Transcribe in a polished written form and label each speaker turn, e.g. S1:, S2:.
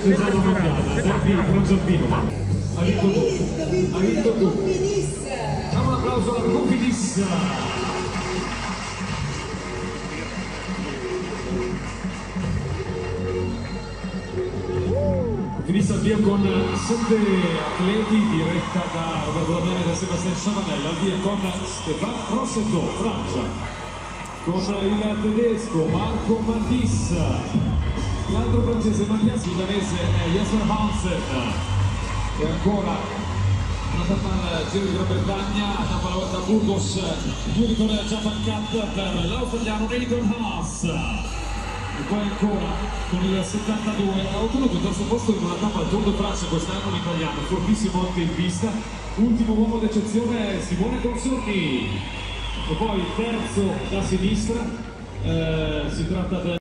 S1: Cesaro Mondiale, Giampino, ha vinto tu. Facciamo un applauso alla Cofidis. Finisce al via con 7 atleti, diretta da Roberto Damiani e da Sebastian Chavanel, al via con Stéphane Rossetto, Francia, con il tedesco Marco Mattis, l'altro francese Mattias, il danese Jesper Hansen, e ancora una tappa al Giro di Gran Bretagna, una tappa alla volta a Burgos, 2 vittorie al Japan Cup per l'australiano Nathan Haas. E poi ancora con il 72 ha ottenuto il terzo posto in una tappa al Tour de France quest'anno l'italiano, fortissimo anche in pista. Ultimo uomo d'eccezione Simone Consorni, e poi terzo da sinistra si tratta del